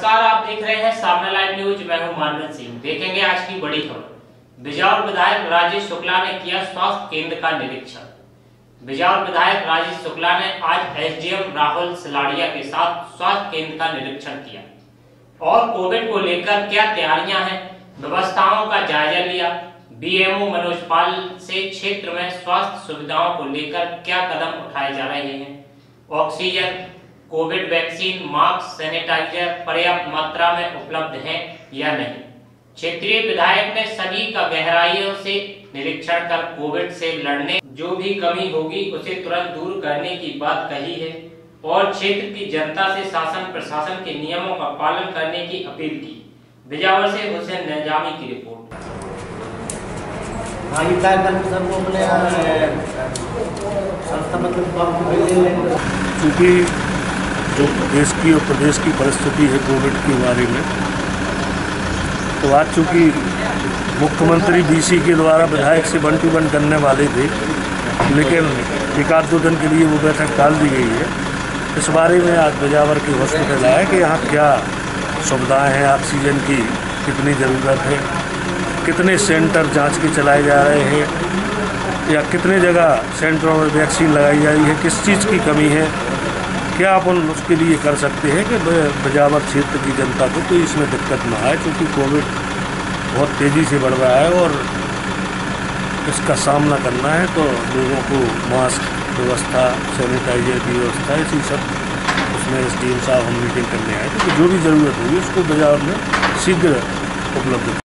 नमस्कार, आप देख रहे हैं सामना लाइव न्यूज। मैं हूं मानवेंद्र सिंह। देखेंगे आज की बड़ी खबर। बिजावर विधायक राजेश शुक्ला ने किया स्वास्थ्य केंद्र का निरीक्षण। बिजावर विधायक राजेश शुक्ला ने आज एसडीएम राहुल सिलाड़िया के साथ स्वास्थ्य केंद्र का निरीक्षण किया और कोविड को लेकर क्या तैयारियां हैं, व्यवस्थाओं का जायजा लिया। बीएमओ मनोज पाल से क्षेत्र में स्वास्थ्य सुविधाओं को लेकर क्या कदम उठाए जा रहे हैं, oxygen, covid vaccine, mask, sanitiser पर्याप्त मात्रा में उपलब्ध हैं या नहीं। क्षेत्रीय विधायक ने सभी का गहराइयों से निरीक्षण कर कोविड से लड़ने जो भी कमी होगी उसे तुरंत दूर करने की बात कही है और क्षेत्र की जनता से शासन प्रशासन के नियमों का पालन करने की अपील की। बिजावर से हुसैन निजामी की रिपोर्ट। क्योंकि जो देश की और प्रदेश की परिस्थिति है कोविड के बारे में, तो आज चूँकि मुख्यमंत्री डीसी के द्वारा विधायक से 1 to 1 करने वाले थे, लेकिन 1-2 दिन के लिए वो बैठक टाल दी गई है। इस बारे में आज बिजावर के हॉस्पिटल आया कि यहाँ क्या सुविधाएं हैं, ऑक्सीजन की कितनी ज़रूरत है, कितने सेंटर जांच के चलाए जा रहे हैं या कितने जगह सेंटरों में वैक्सीन लगाई जा रही है, किस चीज़ की कमी है, क्या अपन उसके लिए कर सकते हैं कि बिजावर क्षेत्र की जनता को कोई इसमें दिक्कत ना आए, क्योंकि कोविड बहुत तेज़ी से बढ़ रहा है और इसका सामना करना है तो लोगों को मास्क व्यवस्था, सैनिटाइजर की व्यवस्था, इसी सब उसमें एसडीएम साहब हम मीटिंग करने आए थे कि जो भी ज़रूरत होगी उसको बिजावर में शीघ्र उपलब्ध